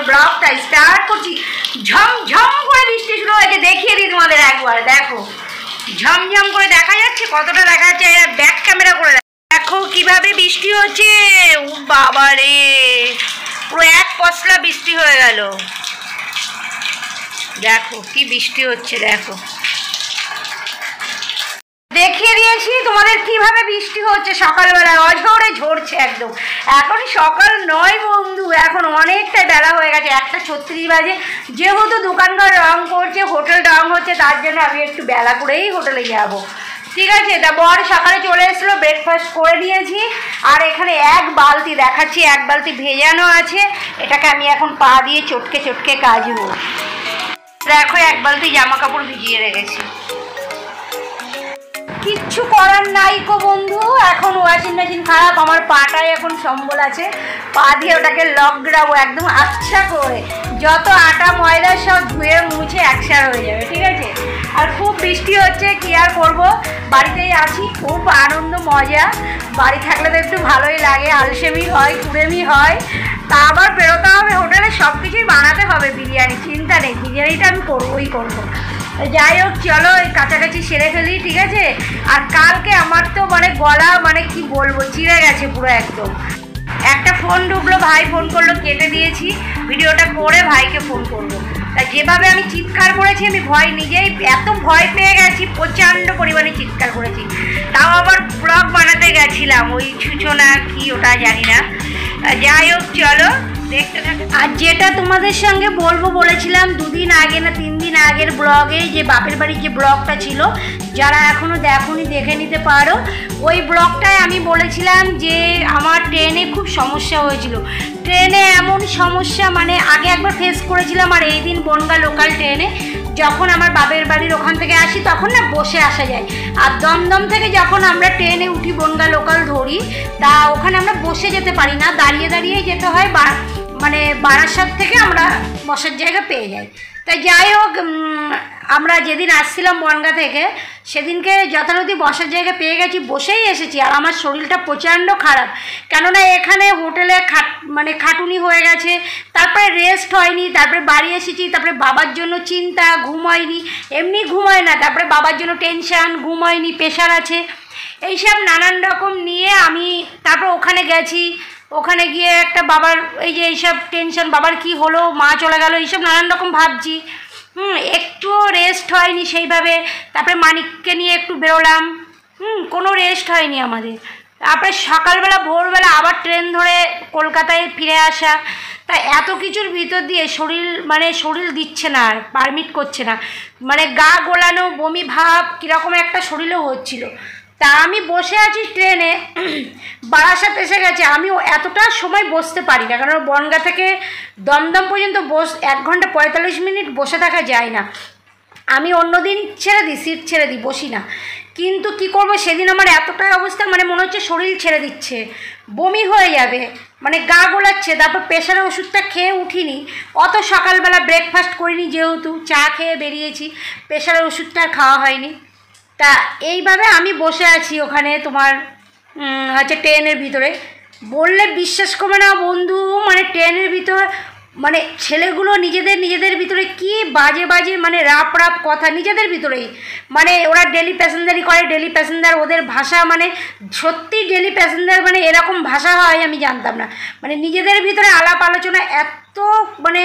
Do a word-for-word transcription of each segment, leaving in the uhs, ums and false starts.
ব্লগটা স্টার্ট করছি। ঝমঝম করে বৃষ্টি শুরু হয়েছে, দেখিয়ে দিই তোমাদের একবার। দেখো ঝমঝম করে দেখা যাচ্ছে, কতটা দেখা যাচ্ছে ব্যাক ক্যামেরা করে দেখো কিভাবে বৃষ্টি হচ্ছে। ও বাবা রে, পুরো এক পশলা বৃষ্টি হয়ে গেল। দেখো কি বৃষ্টি হচ্ছে, দেখো দেখিয়ে দিয়েছি তোমাদের কিভাবে বৃষ্টি হচ্ছে। সকালবেলায় অঝরে ঝরছে একদম। এখন সকাল নয় বন্ধু, এখন অনেকটা বেলা হয়ে গেছে, একটা ছত্রিশ বাজে। যেহেতু দোকানঘর রং করছে, হোটেল রং হচ্ছে, তার জন্য আমি একটু বেলা করেই হোটেলে যাব। ঠিক আছে, তা বর সকালে চলে এসেছিলো, ব্রেকফাস্ট করে নিয়েছি। আর এখানে এক বালতি দেখাচ্ছি, এক বালতি ভেজানো আছে, এটাকে আমি এখন পা দিয়ে চটকে চটকে কাচবো। দেখো এক বালতি জামা কাপড় ভিজিয়ে রেখেছি। কিচ্ছু করার নাই গো বন্ধু, এখন ওয়াশিং মেশিন খারাপ, আমার পাটায় এখন সম্বল আছে, পা দিয়ে ওটাকে লকড়াবো একদম আচ্ছা করে। যত আটা ময়দা সব ধুয়ে মুছে একসার হয়ে যাবে। ঠিক আছে, আর খুব বৃষ্টি হচ্ছে, কি আর করবো, বাড়িতেই আছি, খুব আনন্দ মজা। বাড়ি থাকলে তো একটু ভালোই লাগে, আলসেমি হয়, কুড়েমি হয়। তা আবার বেরোতে হবে হোটেলে, সব কিছুই বানাতে হবে। বিরিয়ানি চিন্তা নেই, বিরিয়ানিটা আমি করবোই করবো। যাই হোক চলো এই কাছাকাছি সেরে ফেলি। ঠিক আছে, আর কালকে আমার তো মানে গলা মানে কি বলবো, চিড়ে গেছে পুরো একদম। একটা ফোন ঢুকলো, ভাই ফোন করলো, কেটে দিয়েছি, ভিডিওটা করে ভাইকে ফোন করবো। তা যেভাবে আমি চিৎকার করেছি, আমি ভয় নিজেই এত ভয় পেয়ে গেছি, প্রচণ্ড পরিমাণে চিৎকার করেছি। তাও আবার ব্লগ বানাতে গেছিলাম, ওই সূচনা কি ওটা জানি না। যাই হোক চলো দেখতে থাকো। আর যেটা তোমাদের সঙ্গে বলবো বলেছিলাম দুদিন আগে না তিন দিন আগের ব্লগে, যে বাপের বাড়ির যে ব্লগটা ছিল, যারা এখনও দেখোনি দেখে নিতে পারো। ওই ব্লগটায় আমি বলেছিলাম যে আমার ট্রেনে খুব সমস্যা হয়েছিল। ট্রেনে এমন সমস্যা মানে আগে একবার ফেস করেছিলাম, আর এই দিন বনগাঁ লোকাল ট্রেনে যখন আমার বাপের বাড়ির ওখান থেকে আসি, তখন না বসে আসা যায়। আর দমদম থেকে যখন আমরা ট্রেনে উঠি, বনগাঁ লোকাল ধরি, তা ওখানে আমরা বসে যেতে পারি না, দাঁড়িয়ে দাঁড়িয়েই যেতে হয়। বা মানে বারাসাত থেকে আমরা বসার জায়গা পেয়ে যাই। তাই যাই হোক, আমরা যেদিন আসছিলাম বনগাঁ থেকে, সেদিনকে যথারীতি বসার জায়গা পেয়ে গেছি, বসেই এসেছি। আর আমার শরীরটা প্রচণ্ড খারাপ, কেননা এখানে হোটেলে খাট মানে খাটুনি হয়ে গেছে, তারপরে রেস্ট হয়নি, তারপরে বাড়ি এসেছি, তারপরে বাবার জন্য চিন্তা, ঘুম হয়নি, এমনি ঘুম হয় না, তারপরে বাবার জন্য টেনশান, ঘুম হয়নি, প্রেশার আছে, এইসব নানান রকম নিয়ে আমি তারপর ওখানে গেছি। ওখানে গিয়ে একটা বাবার এই যে এইসব টেনশন, বাবার কি হলো, মা চলে গেল, এইসব নানান রকম ভাবছি। হুম একটুও রেস্ট হয়নি সেইভাবে। তারপরে মানিককে নিয়ে একটু বেরোলাম, হুম কোনো রেস্ট হয়নি আমাদের। তারপরে সকালবেলা ভোরবেলা আবার ট্রেন ধরে কলকাতায় ফিরে আসা। তা এত কিছুর ভিতর দিয়ে শরীর মানে শরীর দিচ্ছে না, আর পারমিট করছে না, মানে গা গোলানো, বমি ভাব, কীরকম একটা শরীরেও হচ্ছিল। তা আমি বসে আছি ট্রেনে, বারাসাত এসে গেছে। আমিও এতটা সময় বসতে পারি না, কারণ বনগাঁ থেকে দমদম পর্যন্ত বস এক ঘন্টা পঁয়তাল্লিশ মিনিট বসে থাকা যায় না। আমি অন্য দিন ছেড়ে দিই, সিট ছেড়ে দিই, বসি না। কিন্তু কি করব, সেদিন আমার এতটাই অবস্থা, মানে মনে হচ্ছে শরীর ছেড়ে দিচ্ছে, বমি হয়ে যাবে, মানে গা গোলাচ্ছে। তারপর প্রেশারের ওষুধটা খেয়ে উঠিনি, অত সকালবেলা ব্রেকফাস্ট করিনি, যেহেতু চা খেয়ে বেরিয়েছি, প্রেশারের ওষুধটা আর খাওয়া হয়নি। তা এইভাবে আমি বসে আছি ওখানে তোমার হচ্ছে ট্রেনের ভিতরে। বললে বিশ্বাস করবে না বন্ধু, মানে ট্রেনের ভিতর মানে ছেলেগুলো নিজেদের নিজেদের ভিতরে কি বাজে বাজে মানে রাপ রাপ কথা নিজেদের ভিতরেই। মানে ওরা ডেলি প্যাসেঞ্জারি করে, ডেলি প্যাসেঞ্জার, ওদের ভাষা মানে সত্যি ডেলি প্যাসেঞ্জার মানে এরকম ভাষা হয় আমি জানতাম না। মানে নিজেদের ভিতরে আলাপ আলোচনা এত মানে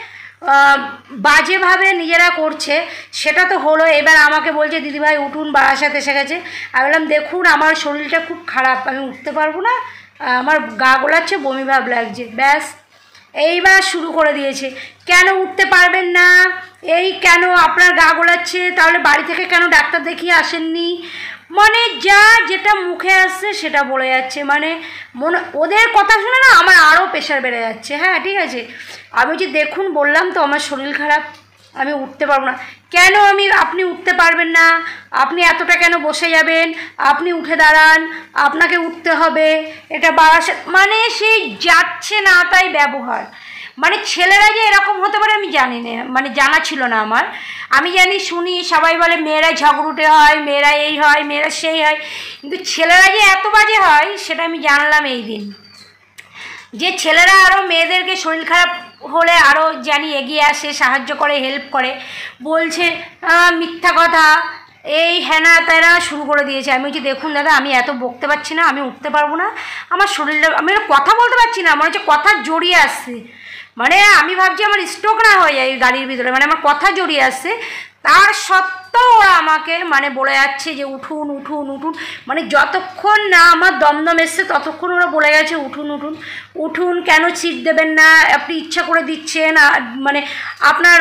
বাজেভাবে নিজেরা করছে, সেটা তো হলো। এবার আমাকে বলছে দিদিভাই উঠুন, বারাসাত এসে গেছে। আমি বললাম দেখুন আমার শরীরটা খুব খারাপ, আমি উঠতে পারবো না, আমার গা গোলাচ্ছে, বমি ভাব লাগছে। ব্যাস এইবার শুরু করে দিয়েছে, কেন উঠতে পারবেন না, এই কেন আপনার গা গোলাচ্ছে, তাহলে বাড়ি থেকে কেন ডাক্তার দেখিয়ে আসেননি, মানে যা যেটা মুখে আসছে সেটা বলে যাচ্ছে। মানে মনে ওদের কথা শুনে না আমার আরও প্রেশার বেড়ে যাচ্ছে। হ্যাঁ ঠিক আছে, আমি যে দেখুন বললাম তো আমার শরীর খারাপ, আমি উঠতে পারবো না। কেন আমি আপনি উঠতে পারবেন না, আপনি এতটা কেন বসে যাবেন, আপনি উঠে দাঁড়ান, আপনাকে উঠতে হবে, এটা বারাসাত, মানে সেই যাচ্ছে না তাই ব্যবহার। মানে ছেলেরা যে এরকম হতে পারে আমি জানি না, মানে জানা ছিল না আমার। আমি জানি শুনি সবাই বলে মেয়েরা ঝগড়ুটে হয়, মেয়েরা এই হয়, মেয়েরা সেই হয়, কিন্তু ছেলেরা যে এত বাজে হয় সেটা আমি জানলাম এই দিন। যে ছেলেরা আরও মেয়েদেরকে শরীর খারাপ হলে আরও জানি এগিয়ে আসে, সাহায্য করে, হেল্প করে। বলছে মিথ্যা কথা, এই হ্যানা ত্যানা শুরু করে দিয়েছে। আমি বলছি দেখুন দাদা, আমি এত বকতে পারছি না, আমি উঠতে পারবো না, আমার শরীরটা, আমি কথা বলতে পারছি না, মনে হচ্ছে কথা জড়িয়ে আসছে, মানে আমি ভাবছি আমার স্ট্রোক না হয়ে যায় গাড়ির ভিতরে, মানে আমার কথা জড়িয়ে আসছে। তার সত্ত্বেও ওরা আমাকে মানে বলে যাচ্ছে যে উঠুন উঠুন উঠুন, মানে যতক্ষণ না আমার দমদম এসছে ততক্ষণ ওরা বলে গেছে উঠুন উঠুন উঠুন, কেন সিট দেবেন না, আপনি ইচ্ছা করে দিচ্ছেন, মানে আপনার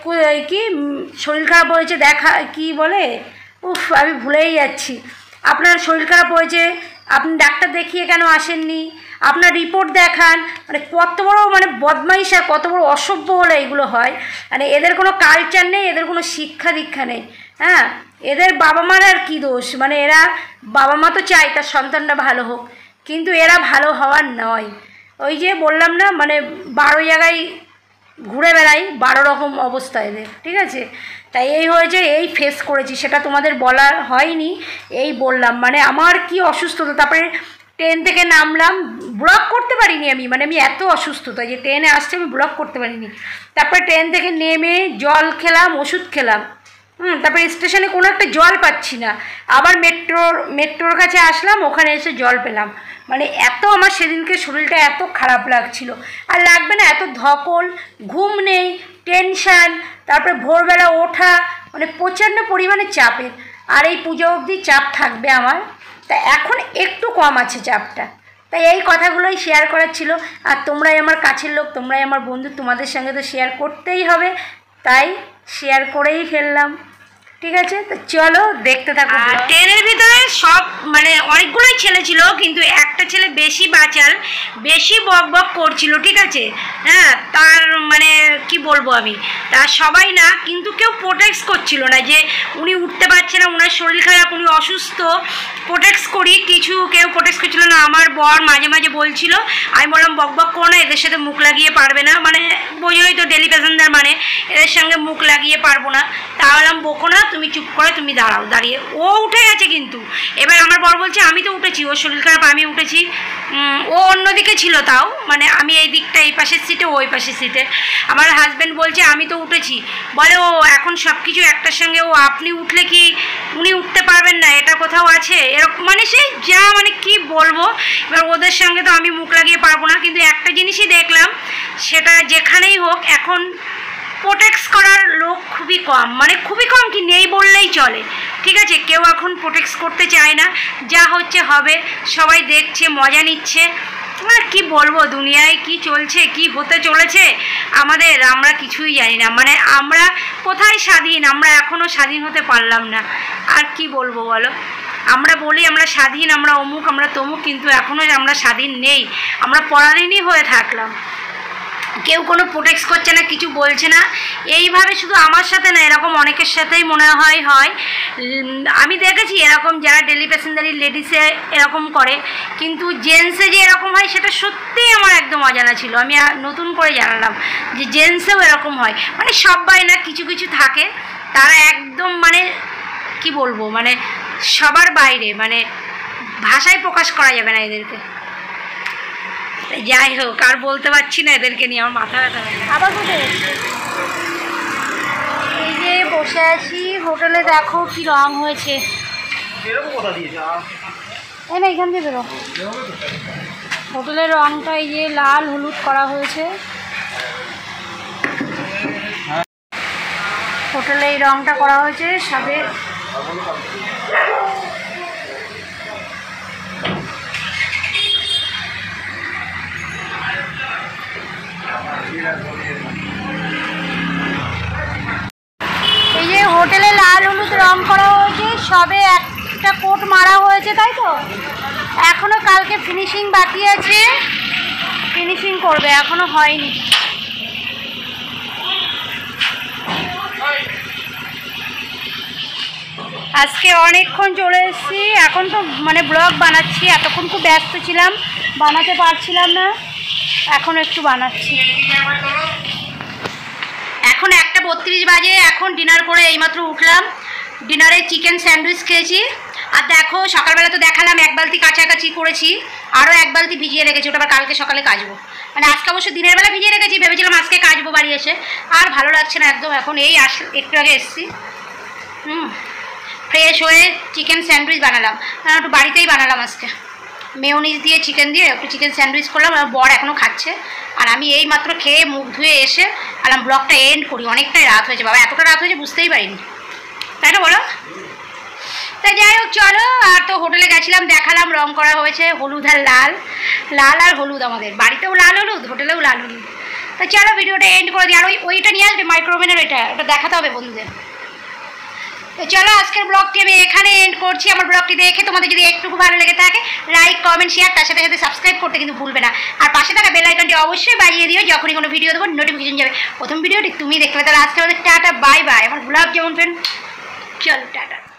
কি শরীর খারাপ হয়েছে দেখা কি বলে, উফ আমি ভুলেই যাচ্ছি, আপনার শরীর খারাপ হয়েছে, আপনি ডাক্তার দেখিয়ে কেন আসেননি, আপনার রিপোর্ট দেখান, মানে কত বড় মানে বদমাইশ আর কত বড় অসভ্য হলে এগুলো হয়। মানে এদের কোনো কালচার নেই, এদের কোনো শিক্ষা দীক্ষা নেই। হ্যাঁ, এদের বাবা মার আর কী দোষ, মানে এরা বাবা মা তো চায় তার সন্তানটা ভালো হোক, কিন্তু এরা ভালো হওয়ার নয়। ওই যে বললাম না, মানে বারো জায়গায় ঘুরে বেড়াই, বারো রকম অবস্থা এদের, ঠিক আছে। তাই এই হয়েছে, এই ফেস করেছি, সেটা তোমাদের বলার হয়নি, এই বললাম। মানে আমার কি অসুস্থতা, তারপরে ট্রেন থেকে নামলাম, ব্লগ করতে পারিনি আমি, মানে আমি এত অসুস্থতা যে ট্রেনে আসছে আমি ব্লগ করতে পারিনি। তারপরে ট্রেন থেকে নেমে জল খেলাম, ওষুধ খেলাম, হুম তারপরে স্টেশনে কোনো একটা জল পাচ্ছি না, আবার মেট্রোর মেট্রোর কাছে আসলাম, ওখানে এসে জল পেলাম। মানে এত আমার সেদিনকে শরীরটা এত খারাপ লাগছিল, আর লাগবে না, এত ধকল, ঘুম নেই, টেনশান, তারপরে ভোরবেলা ওঠা, মানে প্রচণ্ড পরিমাণে চাপের। আর এই পুজো অবধি চাপ থাকবে আমার, তা এখন একটু কম আছে চাপটা। তাই এই কথাগুলোই শেয়ার করার ছিল। আর তোমরাই আমার কাছের লোক, তোমরাই আমার বন্ধু, তোমাদের সঙ্গে তো শেয়ার করতেই হবে, তাই শেয়ার করেই ফেললাম। ঠিক আছে, তো চলো দেখতে থাকো। ট্রেনের ভিতরে সব মানে অনেকগুলোই ছেলে ছিল, কিন্তু একটা ছেলে বেশি বাচাল, বেশি বক বক করছিল, ঠিক আছে। হ্যাঁ, তার মানে কি বলবো আমি, তা সবাই না, কিন্তু কেউ প্রোটেক্ট করছিল না যে উনি উঠতে পারছে না, ওনার শরীর খারাপ, উনি অসুস্থ, প্রোটেক্ট করি, কিছু কেউ প্রোটেক্ট করছিল না। আমার বর মাঝে মাঝে বলছিল, আমি বললাম বক বক করো না, এদের সাথে মুখ লাগিয়ে পারবে না, মানে বোঝোই তো ডেলি প্যাসেঞ্জার, মানে এদের সঙ্গে মুখ লাগিয়ে পারবো না। তাহলে বকো না, তুমি চুপ করে তুমি দাঁড়াও। দাঁড়িয়ে ও উঠে গেছে, কিন্তু এবার আমার বর বলছে আমি তো উঠেছি, ওর শরীর খারাপ, আমি উঠেছি। ও অন্যদিকে ছিল, তাও মানে আমি এই দিকটা এই পাশের সিটে, ওই পাশের সিটে। আমার হাজব্যান্ড বলছে আমি তো উঠেছি, বলে ও এখন সব কিছু একটার সঙ্গে, ও আপনি উঠলে কি উনি উঠতে পারবেন না, এটা কোথাও আছে এরকম, মানে সেই যা মানে কি বলবো। এবার ওদের সঙ্গে তো আমি মুখ লাগিয়ে পারবো না, কিন্তু একটা জিনিসই দেখলাম, সেটা যেখানেই হোক এখন প্রোটেক্ট করার লোক খুবই কম, মানে খুবই কম কি নেই বললেই চলে, ঠিক আছে। কেউ এখন প্রোটেক্ট করতে চায় না, যা হচ্ছে হবে, সবাই দেখছে, মজা নিচ্ছে। আর কি বলবো, দুনিয়ায় কি চলছে, কি হতে চলেছে আমাদের, আমরা কিছুই জানি না। মানে আমরা কোথায় স্বাধীন, আমরা এখনও স্বাধীন হতে পারলাম না। আর কি বলবো বলো, আমরা বলি আমরা স্বাধীন, আমরা অমুক, আমরা তমুক, কিন্তু এখনও আমরা স্বাধীন নেই, আমরা পরাধীনই হয়ে থাকলাম। কেউ কোনো প্রোটেক্ট করছে না, কিছু বলছে না। এইভাবে শুধু আমার সাথে না, এরকম অনেকের সাথেই মনে হয় হয় আমি দেখেছি এরকম, যারা ডেলি প্যাসেঞ্জারি লেডিসে এরকম করে, কিন্তু জেন্টসে যে এরকম হয় সেটা সত্যিই আমার একদম অজানা ছিল। আমি নতুন করে জানালাম যে জেন্টসেও এরকম হয়, মানে সবাই না, কিছু কিছু থাকে তারা একদম মানে কি বলবো, মানে সবার বাইরে, মানে ভাষায় প্রকাশ করা যাবে না এদেরকে। যাই হোক, আর বলতে পারছি না এদেরকে নিয়ে, আমার মাথা ব্যথা হয়। আবার কোথায় এই যে বসে আছি হোটেলে, দেখো কি রং হয়েছে, এই না এখান দিয়ে বেরো। হোটেলের রংটা এই যে লাল হলুদ করা হয়েছে, হোটেলে এই রংটা করা হয়েছে সাথে। এই যে হোটেলে লাল হলুদ রং করা হয়েছে, সবে একটা কোট মারা হয়েছে, তাই তো এখনো কালকে ফিনিশিং বাকি আছে, ফিনিশিং করবে, এখনো হয়নি। আজকে অনেকক্ষণ চলে এসেছি, এখন তো মানে ব্লগ বানাচ্ছি, এতক্ষণ খুব ব্যস্ত ছিলাম, বানাতে পারছিলাম না, এখন একটু বানাচ্ছি। এখন একটা বত্রিশ বাজে, এখন ডিনার করে এইমাত্র উঠলাম। ডিনারে চিকেন স্যান্ডউইচ খেয়েছি, আর দেখো সকালবেলা তো দেখালাম এক বালতি কাছাকাছি করেছি, আরও এক বালতি ভিজিয়ে রেখেছি, ওটা আবার কালকে সকালে কাচবো। মানে আজকে অবশ্য দিনের বেলা ভিজিয়ে রেখেছি, ভেবেছিলাম আজকে কাচবো বাড়ি এসে, আর ভালো লাগছে না একদম। এখন এই আস একটু আগে এসেছি, হুম ফ্রেশ হয়ে চিকেন স্যান্ডউইচ বানালাম, একটু বাড়িতেই বানালাম আজকে, মেয়োনিজ দিয়ে চিকেন দিয়ে একটু চিকেন স্যান্ডউইচ করলাম। আমার বর এখনও খাচ্ছে, আর আমি এই মাত্র খেয়ে মুখ ধুয়ে এসে আলাম ব্লগটা এন্ড করি। অনেকটাই রাত হয়েছে বাবা, এতটা রাত হয়েছে বুঝতেই পারিনি, তাই না বলো? তাই যাই হোক চলো। আর তো হোটেলে গেছিলাম, দেখালাম রং করা হয়েছে হলুদ আর লাল, লাল আর হলুদ, আমাদের বাড়িতেও লাল হলুদ, হোটেলেও লাল হলুদ। তো চলো ভিডিওটা এন্ড করে দিই। আর ওই ওইটা নিয়ে আসবে মাইক্রোওভেনের, ওইটা ওটা দেখাতে হবে বন্ধুদের। তো চলো আজকের ব্লগটি আমি এখানে এন্ড করছি। আমার ব্লগটি দেখে তোমাদের যদি একটুকু ভালো লেগে থাকে লাইক কমেন্ট শেয়ার, তার সাথে সাথে সাবস্ক্রাইব করতে কিন্তু ভুলবে না। আর পাশে থাকা বেল আইকনটি অবশ্যই বাজিয়ে দিও, যখনই কোনো ভিডিও দেবো নোটিফিকেশন যাবে। প্রথম ভিডিওটি তুমি দেখতে পাবে। তাহলে আজকে আমাদের টাটা বাই বাই, আমার গোলাপ যেমন ফ্রেন্ড, চলো টাটা।